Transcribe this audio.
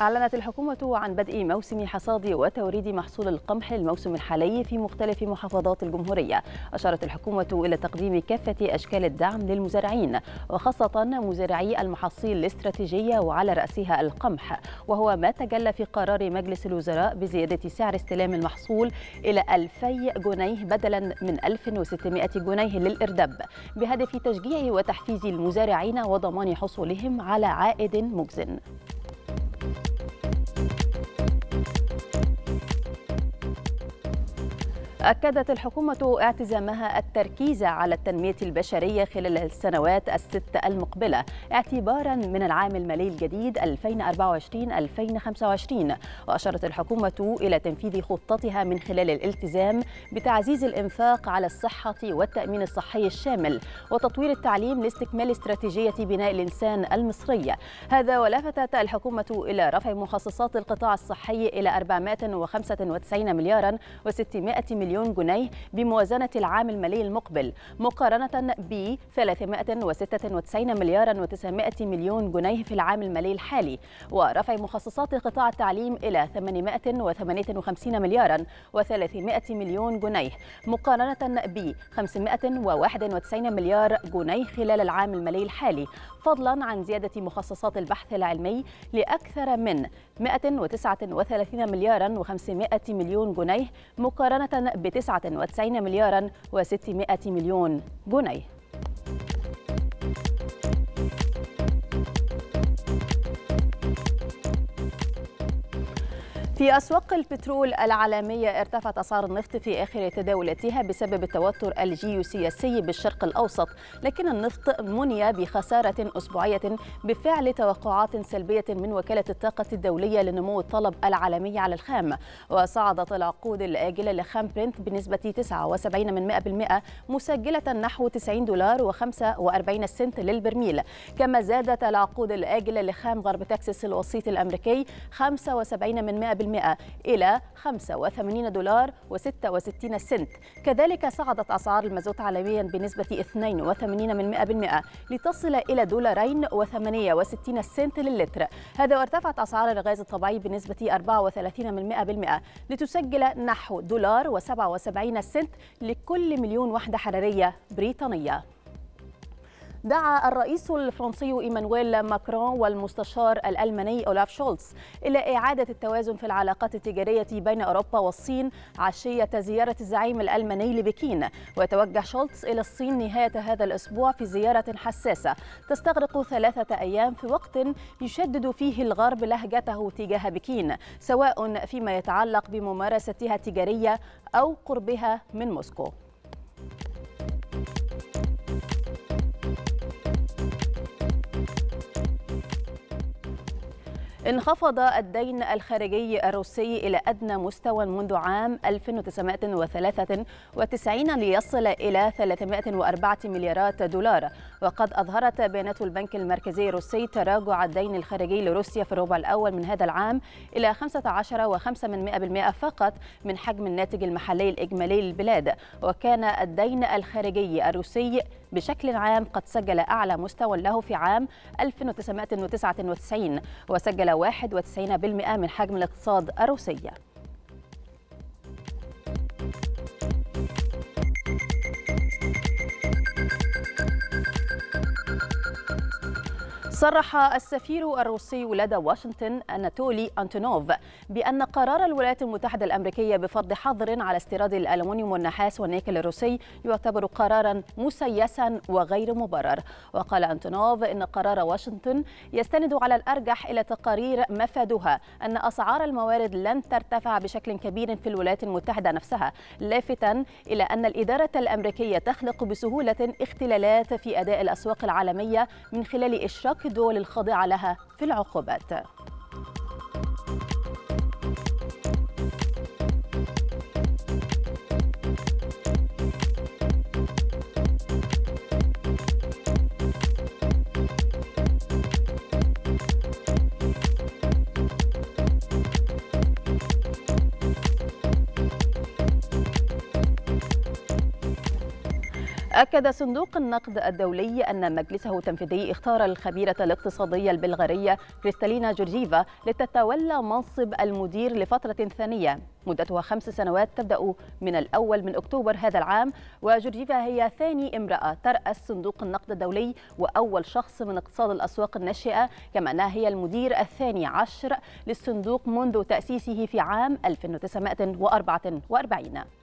أعلنت الحكومة عن بدء موسم حصاد وتوريد محصول القمح للموسم الحالي في مختلف محافظات الجمهورية. أشارت الحكومة إلى تقديم كافة أشكال الدعم للمزارعين وخاصة مزارعي المحاصيل الاستراتيجية وعلى رأسها القمح، وهو ما تجلى في قرار مجلس الوزراء بزيادة سعر استلام المحصول إلى 2000 جنيه بدلا من 1600 جنيه للإردب، بهدف تشجيع وتحفيز المزارعين وضمان حصولهم على عائد مجزٍ. أكدت الحكومة اعتزامها التركيز على التنمية البشرية خلال السنوات الست المقبلة اعتبارا من العام المالي الجديد 2024-2025. وأشارت الحكومة إلى تنفيذ خطتها من خلال الالتزام بتعزيز الإنفاق على الصحة والتأمين الصحي الشامل وتطوير التعليم لاستكمال استراتيجية بناء الإنسان المصرية. هذا ولفتت الحكومة إلى رفع مخصصات القطاع الصحي إلى 495 مليارا و600 مليون جنيه بموازنة العام المالي المقبل، مقارنة ب 396 مليارا و900 مليون جنيه في العام المالي الحالي، ورفع مخصصات قطاع التعليم إلى 858 مليارا و300 مليون جنيه، مقارنة ب 591 مليار جنيه خلال العام المالي الحالي، فضلا عن زيادة مخصصات البحث العلمي لأكثر من 139 مليارا و500 مليون جنيه، مقارنة ب 99 مليارا و600 مليون جنيه. في أسواق البترول العالمية ارتفعت أسعار النفط في آخر تداولاتها بسبب التوتر الجيوسياسي بالشرق الأوسط، لكن النفط مني بخسارة أسبوعية بفعل توقعات سلبية من وكالة الطاقة الدولية لنمو الطلب العالمي على الخام. وصعدت العقود الآجلة لخام برنت بنسبة 79% مسجلة نحو $90.45 للبرميل، كما زادت العقود الآجلة لخام غرب تكساس الوسيط الأمريكي 75% إلى $85.66. كذلك صعدت أسعار المازوت عالميا بنسبة 82% لتصل إلى $2.68 للتر. هذا وارتفعت أسعار الغاز الطبيعي بنسبة 34% لتسجل نحو $1.77 لكل مليون وحدة حرارية بريطانية. دعا الرئيس الفرنسي إيمانويل ماكرون والمستشار الألماني أولاف شولتز إلى إعادة التوازن في العلاقات التجارية بين أوروبا والصين عشية زيارة الزعيم الألماني لبكين. ويتوجه شولتز إلى الصين نهاية هذا الأسبوع في زيارة حساسة تستغرق 3 أيام، في وقت يشدد فيه الغرب لهجته تجاه بكين، سواء فيما يتعلق بممارستها التجارية أو قربها من موسكو. انخفض الدين الخارجي الروسي إلى أدنى مستوى منذ عام 1993 ليصل إلى 304 مليارات دولار. وقد أظهرت بيانات البنك المركزي الروسي تراجع الدين الخارجي لروسيا في الربع الأول من هذا العام إلى 15.5% فقط من حجم الناتج المحلي الإجمالي للبلاد. وكان الدين الخارجي الروسي بشكل عام قد سجل أعلى مستوى له في عام 1999 وسجل 91% من حجم الاقتصاد الروسي. صرح السفير الروسي لدى واشنطن أناتولي أنتونوف بأن قرار الولايات المتحدة الأمريكية بفرض حظر على استيراد الألمنيوم والنحاس والنيكل الروسي يعتبر قرارا مسيسا وغير مبرر. وقال أنتونوف إن قرار واشنطن يستند على الأرجح إلى تقارير مفادها أن أسعار الموارد لن ترتفع بشكل كبير في الولايات المتحدة نفسها، لافتا إلى أن الإدارة الأمريكية تخلق بسهولة اختلالات في أداء الأسواق العالمية من خلال إشراك الدول الخاضعة لها في العقوبات. أكد صندوق النقد الدولي أن مجلسه التنفيذي اختار الخبيرة الاقتصادية البلغارية كريستالينا جورجيفا لتتولى منصب المدير لفترة ثانية مدتها 5 سنوات تبدأ من الأول من أكتوبر هذا العام. وجورجيفا هي ثاني امرأة ترأس صندوق النقد الدولي وأول شخص من اقتصاد الأسواق الناشئة، كما أنها هي المدير الثاني عشر للصندوق منذ تأسيسه في عام 1944.